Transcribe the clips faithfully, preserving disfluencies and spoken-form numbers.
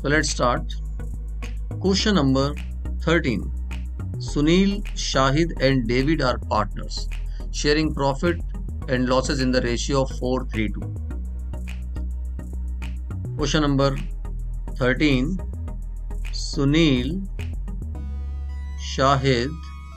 So let's start. Question number thirteen. Sunil, Shahid and David are partners, sharing profit and losses in the ratio of four three two. Question number thirteen. Sunil, Shahid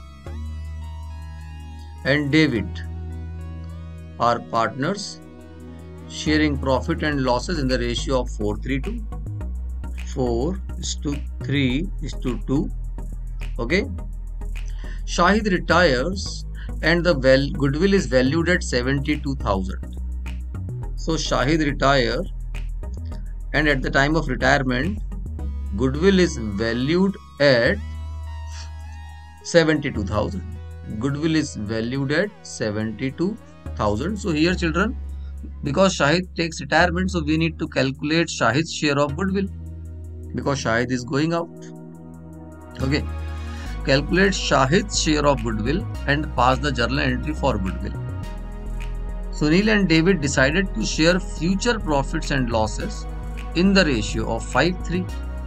and David are partners, sharing profit and losses in the ratio of four three two. four is to three is to two. Okay. Shahid retires and the well goodwill is valued at seventy-two thousand. So Shahid retire and at the time of retirement goodwill is valued at seventy-two thousand. Goodwill is valued at seventy-two thousand. So here children, because Shahid takes retirement, so we need to calculate Shahid's share of goodwill because Shahid is going out. Okay. Calculate Shahid's share of goodwill and pass the journal entry for goodwill. Sunil and David decided to share future profits and losses in the ratio of five three.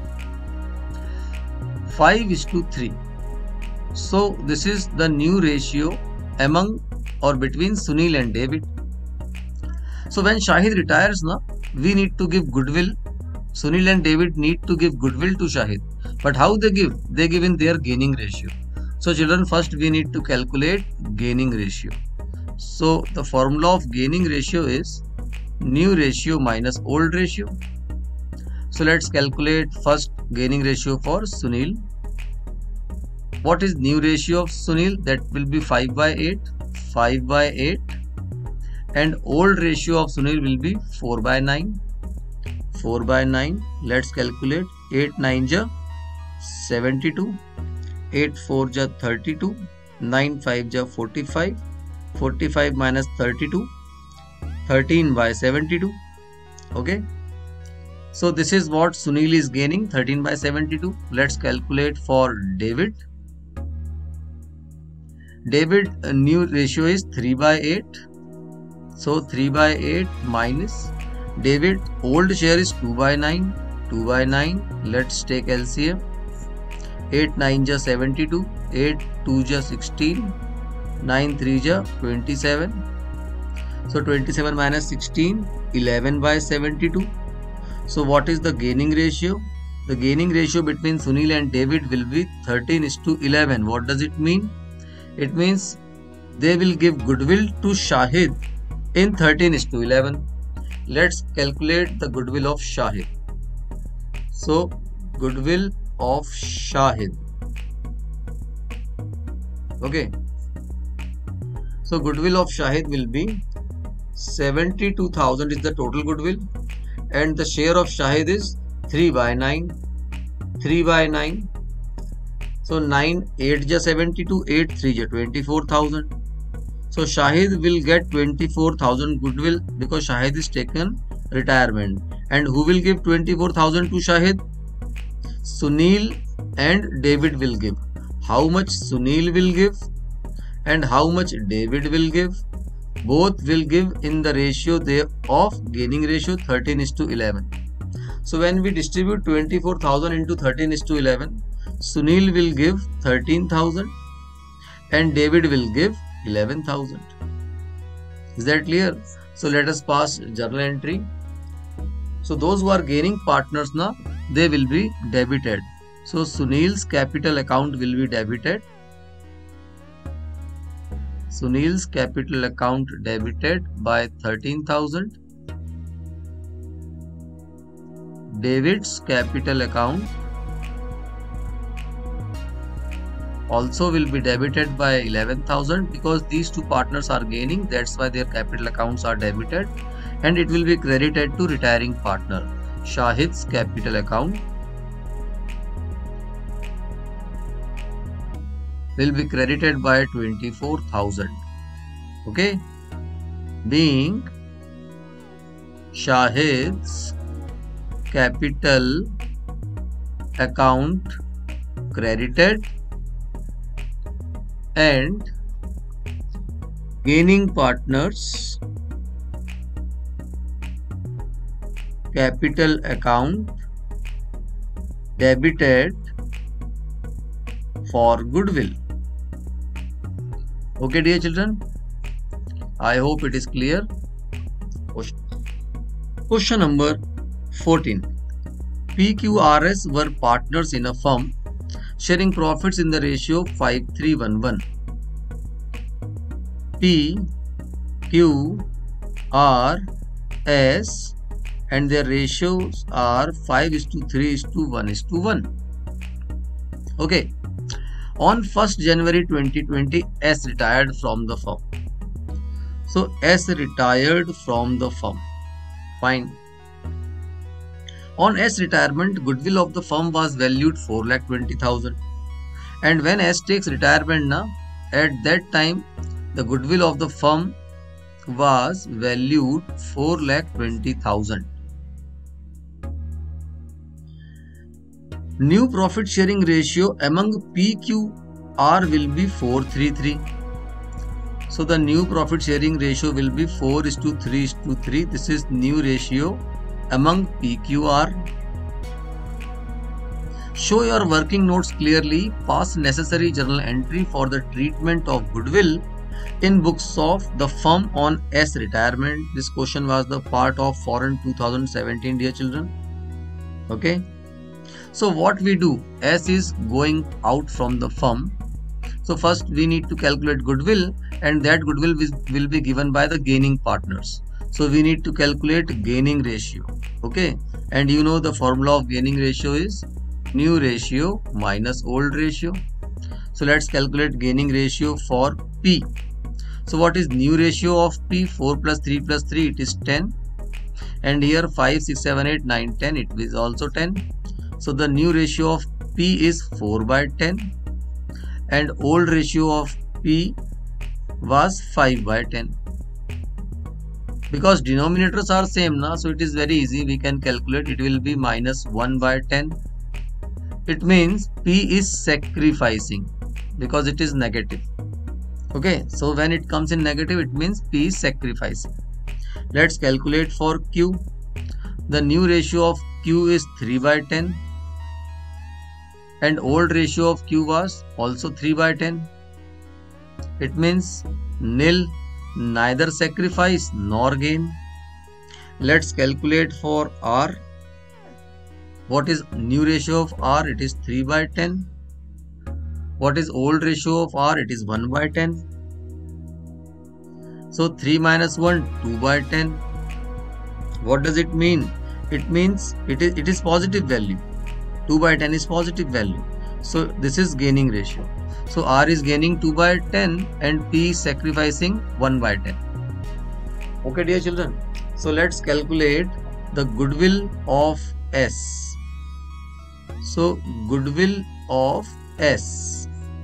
five is to three. So this is the new ratio among or between Sunil and David. So when Shahid retires now, we need to give goodwill. Sunil and David need to give goodwill to Shahid. But how they give? They give in their gaining ratio. So children, first we need to calculate gaining ratio. So the formula of gaining ratio is new ratio minus old ratio. So let's calculate first gaining ratio for Sunil. What is new ratio of Sunil? That will be five by eight. five by eight. And old ratio of Sunil will be four by nine. four by nine. Let's calculate. eight nine ja seventy-two. eight four ja thirty-two. nine five ja forty-five. forty-five minus thirty-two. thirteen by seventy-two. Okay. So this is what Sunil is gaining, thirteen by seventy-two. Let's calculate for David. David uh, new ratio is three by eight. So three by eight minus David old share is two by nine. two by nine. Let's take L C M. eight nine ja seventy-two. eight two ja sixteen. nine three ja twenty-seven. So twenty-seven minus sixteen. eleven by seventy-two. So what is the gaining ratio? The gaining ratio between Sunil and David will be thirteen is to eleven. What does it mean? It means they will give goodwill to Shahid in thirteen is to eleven. Let's calculate the goodwill of Shahid. So goodwill of Shahid. Okay. So goodwill of Shahid will be seventy-two thousand is the total goodwill. And the share of Shahid is three by nine. three by nine. So nine eight ja seventy-two. eight three ja twenty-four thousand. So Shahid will get twenty-four thousand goodwill because Shahid is taken retirement. And who will give twenty-four thousand to Shahid? Sunil and David will give. How much Sunil will give and how much David will give? Both will give in the ratio there of gaining ratio thirteen is to eleven. So when we distribute twenty-four thousand into thirteen is to eleven, Sunil will give thirteen thousand and David will give eleven thousand. Is that clear? So let us pass journal entry. So those who are gaining partners now, they will be debited. So Sunil's capital account will be debited. Sunil's capital account debited by thirteen thousand. David's capital account also will be debited by eleven thousand because these two partners are gaining. That's why their capital accounts are debited, and it will be credited to retiring partner. Shahid's capital account will be credited by twenty-four thousand. Okay, being Shahid's capital account credited and gaining partners capital account debited for goodwill. Okay, dear children, I hope it is clear. Question, Question number fourteen. P Q R S were partners in a firm sharing profits in the ratio five three one one. P, Q, R, S and their ratios are five is to three is to one is to one. Okay. On first January twenty twenty, S retired from the firm. So S retired from the firm. Fine. On S retirement, goodwill of the firm was valued four lakh twenty thousand. And when S takes retirement, na, at that time, the goodwill of the firm was valued four lakh twenty thousand. New profit sharing ratio among P Q R will be four three three. So the new profit sharing ratio will be four is to three is to three. This is new ratio among P Q R. Show your working notes clearly. Pass necessary journal entry for the treatment of goodwill in books of the firm on S retirement. This question was the part of Foreign two thousand seventeen, dear children. Okay. So what we do, S is going out from the firm. So first we need to calculate goodwill, and that goodwill will be given by the gaining partners. So we need to calculate gaining ratio. Okay. And you know the formula of gaining ratio is new ratio minus old ratio. So let's calculate gaining ratio for P. So what is new ratio of P? four plus three plus three, it is ten. And here five, six, seven, eight, nine, ten, it is also ten. So the new ratio of P is four by ten. And old ratio of P was five by ten. Because denominators are same, na, so it is very easy. We can calculate. It will be minus one by ten. It means P is sacrificing because it is negative. Okay, so when it comes in negative, it means P is sacrificing. Let's calculate for Q. The new ratio of Q is three by ten. And old ratio of Q was also three by ten. It means nil, neither sacrifice nor gain. Let's calculate for R. What is new ratio of R? It is three by ten. What is old ratio of R? It is one by ten. So three minus one, two by ten. What does it mean? It means it is, it is positive value. two by ten is positive value. So this is gaining ratio. So R is gaining two by ten and P is sacrificing one by ten. Okay, dear children. So let's calculate the goodwill of S. So goodwill of S.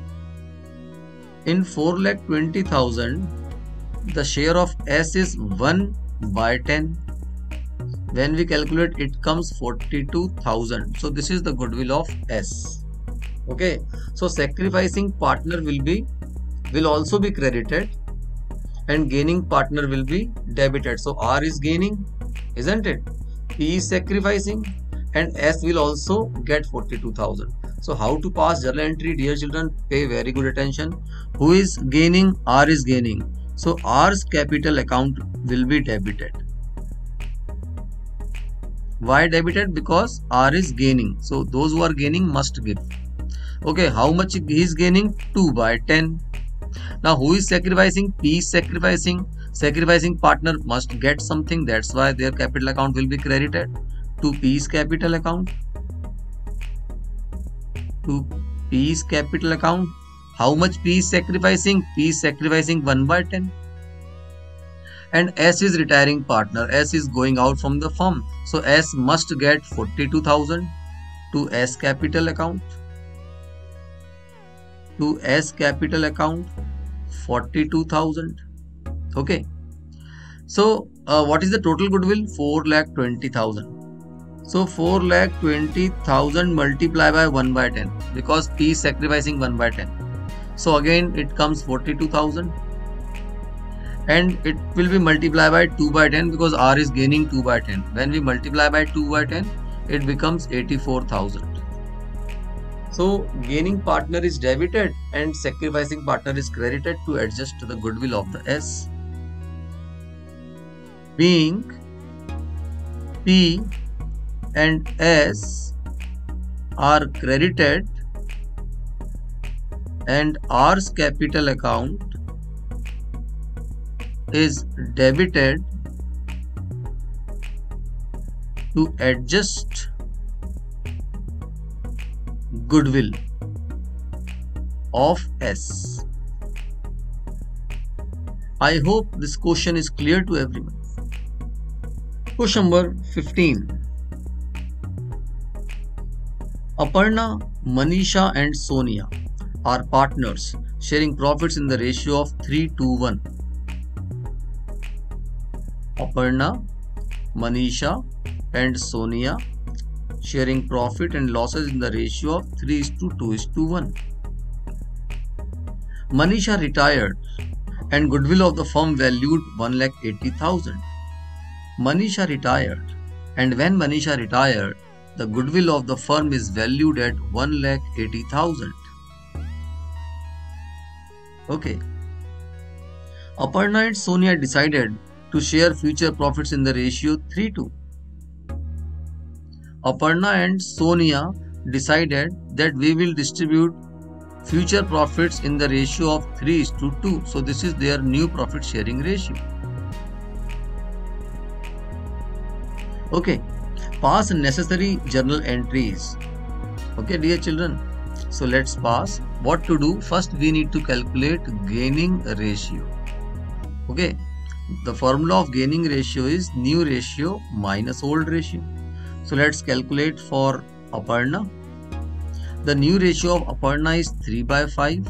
In four lakh twenty thousand, the share of S is one by ten. When we calculate, it comes forty-two thousand. So this is the goodwill of S. Okay. So sacrificing partner will be will also be credited and gaining partner will be debited. So R is gaining, isn't it? P is sacrificing and S will also get forty-two thousand. So how to pass journal entry, dear children? Pay very good attention. Who is gaining? R is gaining. So R's capital account will be debited. Why debited? Because R is gaining. So those who are gaining must give. Okay, how much he is gaining? two by ten. Now who is sacrificing? P is sacrificing. Sacrificing partner must get something. That's why their capital account will be credited to P's capital account. To P's capital account. How much P is sacrificing? P is sacrificing one by ten. And S is retiring partner. S is going out from the firm. So S must get forty-two thousand to S capital account. To S capital account forty-two thousand. Okay. So uh, what is the total goodwill? four lakh twenty thousand. So four lakh twenty thousand multiplied by one by ten because P is sacrificing one by ten. So again it comes forty-two thousand. And it will be multiplied by two by ten because R is gaining two by ten. When we multiply by two by ten, it becomes eighty-four thousand. So gaining partner is debited and sacrificing partner is credited to adjust to the goodwill of the S. Being P and S are credited and R's capital account is debited to adjust goodwill of S. I hope this question is clear to everyone. Question number fifteen. Aparna, Manisha and Sonia are partners sharing profits in the ratio of three to one. Aparna, Manisha and Sonia sharing profit and losses in the ratio of three is to two is to one. Manisha retired and goodwill of the firm valued one lakh eighty thousand. Manisha retired and when Manisha retired, the goodwill of the firm is valued at one lakh eighty thousand. Okay. Aparna and Sonia decided to share future profits in the ratio three to. Aparna and Sonia decided that we will distribute future profits in the ratio of three is to two. So this is their new profit sharing ratio. Okay. Pass necessary journal entries. Okay, dear children. So let's pass. What to do? First, we need to calculate gaining ratio. Okay. The formula of gaining ratio is new ratio minus old ratio. So let's calculate for Aparna. The new ratio of Aparna is three by five.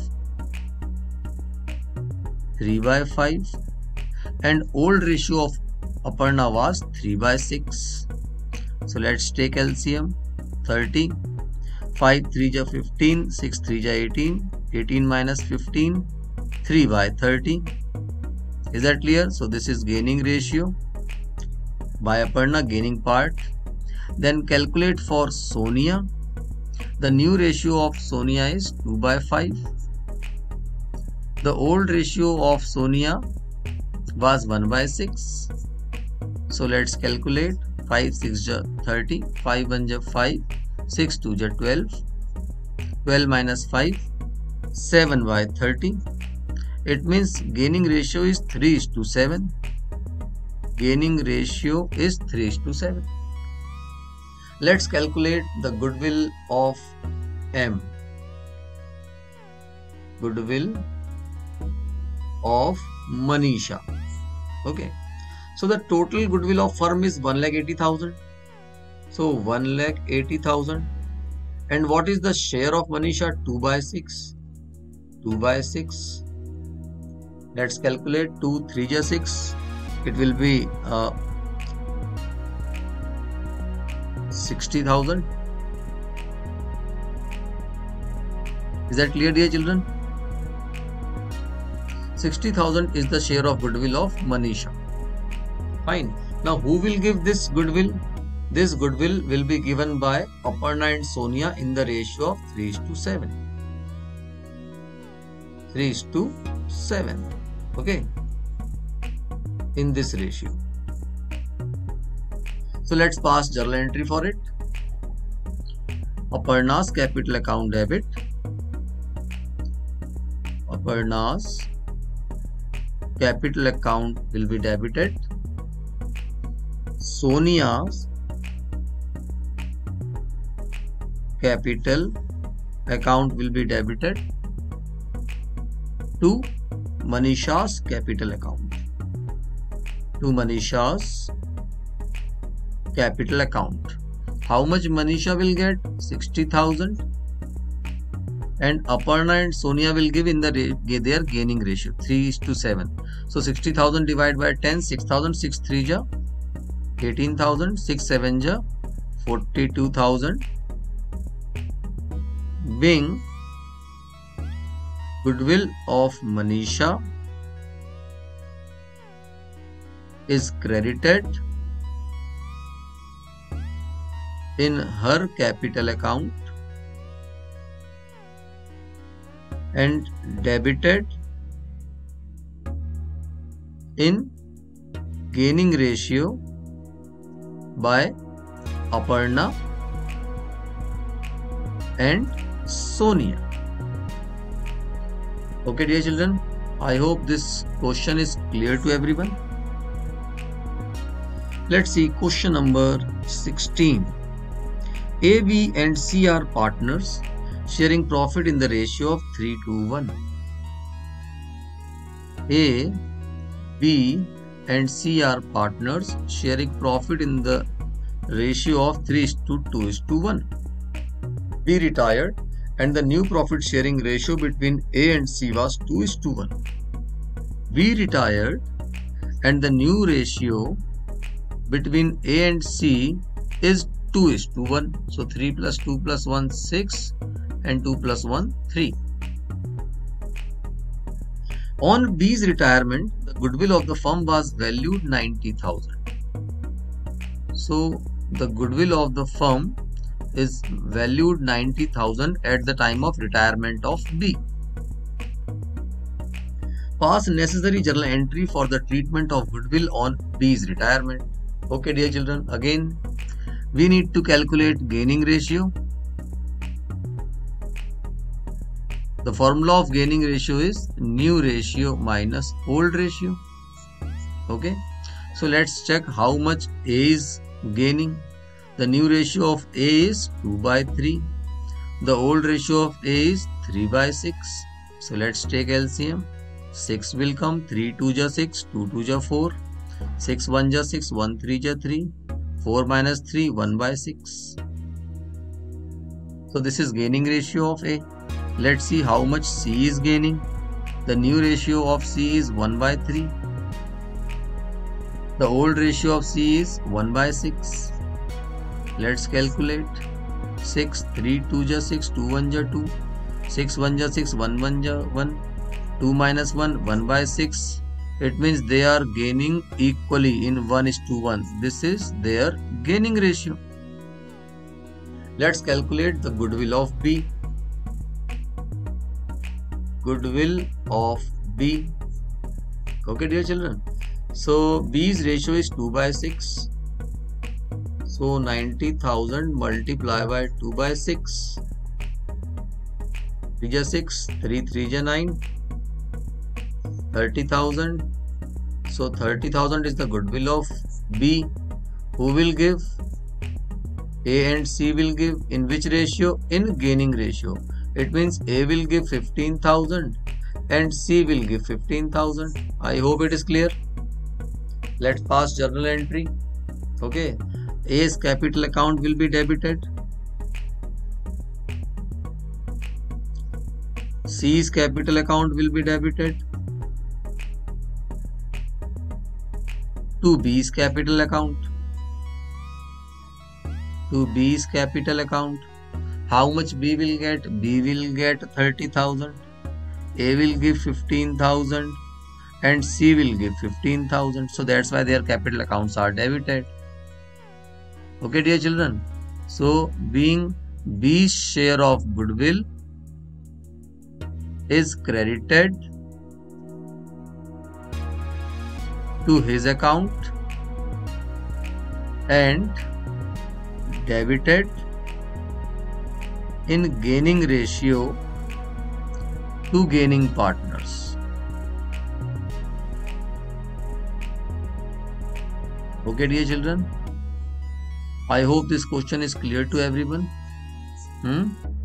three by five. And old ratio of Aparna was three by six. So let's take L C M. thirty. five three ja fifteen. six three ja eighteen. eighteen minus fifteen. three by thirty. Is that clear? So this is gaining ratio by Aparna, gaining part. Then calculate for Sonia. The new ratio of Sonia is two by five. The old ratio of Sonia was one by six. So let's calculate. five six ja thirty. five one ja five. six two ja twelve. twelve minus five. seven by thirty. It means gaining ratio is three is to seven. Gaining ratio is three is to seven. Let's calculate the goodwill of M. Goodwill of Manisha. Okay. So the total goodwill of firm is one lakh eighty thousand. So one lakh eighty thousand. And what is the share of Manisha? two by six. two by six. Let's calculate. two three ja six. It will be uh, sixty thousand. Is that clear, dear children? sixty thousand is the share of goodwill of Manisha. Fine. Now who will give this goodwill? This goodwill will be given by Aparna and Sonia in the ratio of three is to seven. three is to seven. Okay. In this ratio. So let's pass journal entry for it. Aparna's capital account debit. Aparna's capital account will be debited. Sonia's capital account will be debited to Manisha's capital account. To Manisha's capital account. How much Manisha will get? sixty thousand. And Aparna and Sonia will give in the their gaining ratio three is to seven. So sixty thousand divided by ten, six thousand, six three ja eighteen thousand, six seven ja forty-two thousand. Being goodwill of Manisha is credited in her capital account and debited in gaining ratio by Aparna and Sonia. Okay, dear children, I hope this question is clear to everyone. Let's see question number sixteen. A, B and C are partners sharing profit in the ratio of three to one. A, B and C are partners sharing profit in the ratio of three to two is to one. B retired and the new profit sharing ratio between A and C was two is to one. B retired and the new ratio between A and C is two is to one. So three plus two plus one, six, and two plus one, three. On B's retirement, the goodwill of the firm was valued ninety thousand. So the goodwill of the firm is valued ninety thousand at the time of retirement of B. Pass necessary journal entry for the treatment of goodwill on B's retirement. Okay, dear children, again we need to calculate gaining ratio. The formula of gaining ratio is new ratio minus old ratio. Okay, so let's check how much A is gaining. The new ratio of A is two by three. The old ratio of A is three by six. So let's take L C M. six will come, three two ja six, two two ja four, six one ja six, one three ja three, four minus three, one by six. So this is gaining ratio of A. Let's see how much C is gaining. The new ratio of C is one by three. The old ratio of C is one by six. Let's calculate. six, three two ja six, two one ja two, six one ja six, one one ja one, two minus one, one by six. It means they are gaining equally in one is to one. This is their gaining ratio. Let's calculate the goodwill of B. Goodwill of B. Okay, dear children. So B's ratio is two by six. So ninety thousand multiplied by two by six. three ja six, three three ja nine. thirty thousand. So thirty thousand is the goodwill of B. Who will give? A and C will give. In which ratio? In gaining ratio. It means A will give fifteen thousand and C will give fifteen thousand. I hope it is clear. Let's pass journal entry. Okay. A's capital account will be debited. C's capital account will be debited to B's capital account. To B's capital account. How much B will get? B will get thirty thousand. A will give fifteen thousand and C will give fifteen thousand. So that's why their capital accounts are debited. Okay, dear children. So being B's share of goodwill is credited to his account and debited in gaining ratio to gaining partners. Okay, dear children. I hope this question is clear to everyone. Hmm?